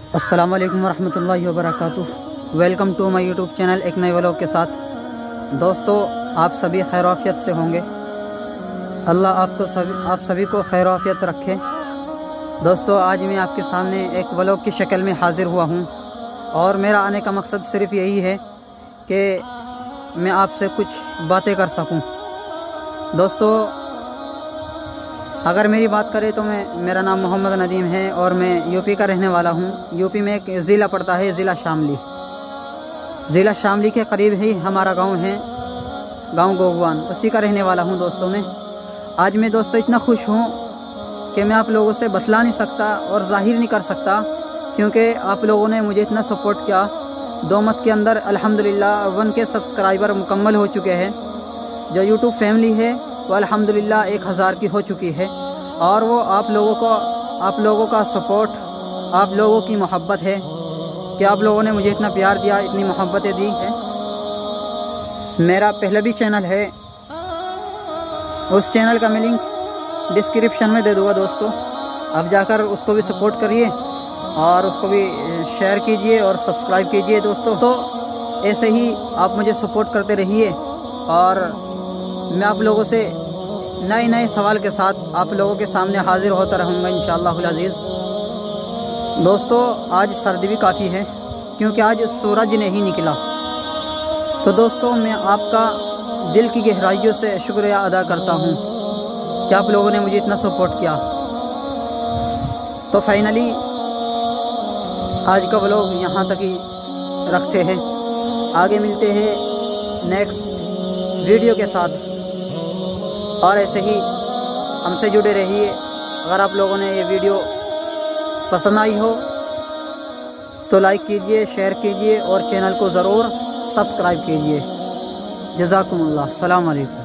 अस्सलाम वालेकुम वरहमतुल्लाहि वबरकातुहू। Welcome to my YouTube channel एक नए व्लॉग के साथ। दोस्तों, आप सभी खैर आफियत से होंगे। अल्लाह आप सभी को खैर आफियत रखे। दोस्तों, आज मैं आपके सामने एक व्लॉग की शक्ल में हाज़िर हुआ हूँ और मेरा आने का मकसद सिर्फ यही है कि मैं आपसे कुछ बातें कर सकूँ। दोस्तों, अगर मेरी बात करें तो मेरा नाम मोहम्मद नदीम है और मैं यूपी का रहने वाला हूँ। यूपी में एक ज़िला पड़ता है, ज़िला शामली। ज़िला शामली के करीब ही हमारा गांव है, गांव गोगवान, उसी का रहने वाला हूँ। दोस्तों, आज मैं दोस्तों इतना खुश हूँ कि मैं आप लोगों से बतला नहीं सकता और ज़ाहिर नहीं कर सकता, क्योंकि आप लोगों ने मुझे इतना सपोर्ट किया। 2 मंथ के अंदर अल्हम्दुलिल्लाह 1K सब्सक्राइबर मुकम्मल हो चुके हैं। जो यूट्यूब फैमिली है वो अल्हम्दुलिल्लाह 1000 की हो चुकी है और वो आप लोगों का सपोर्ट, आप लोगों की मोहब्बत है कि आप लोगों ने मुझे इतना प्यार दिया, इतनी मोहब्बतें दी है। मेरा पहला भी चैनल है, उस चैनल का मैं लिंक डिस्क्रिप्शन में दे दूँगा। दोस्तों, आप जाकर उसको भी सपोर्ट करिए और उसको भी शेयर कीजिए और सब्सक्राइब कीजिए। दोस्तों, तो ऐसे ही आप मुझे सपोर्ट करते रहिए और मैं आप लोगों से नए सवाल के साथ आप लोगों के सामने हाज़िर होता रहूँगा इंशाअल्लाहुल अज़ीज़। दोस्तों, आज सर्दी भी काफ़ी है क्योंकि आज सूरज नहीं निकला। तो दोस्तों, मैं आपका दिल की गहराइयों से शुक्रिया अदा करता हूँ कि आप लोगों ने मुझे इतना सपोर्ट किया। तो फाइनली आज का व्लॉग यहाँ तक ही रखते हैं। आगे मिलते हैं नेक्स्ट वीडियो के साथ और ऐसे ही हमसे जुड़े रहिए। अगर आप लोगों ने ये वीडियो पसंद आई हो तो लाइक कीजिए, शेयर कीजिए और चैनल को ज़रूर सब्सक्राइब कीजिए। जज़ाकुमुल्लाह। अस्सलाम वालेकुम।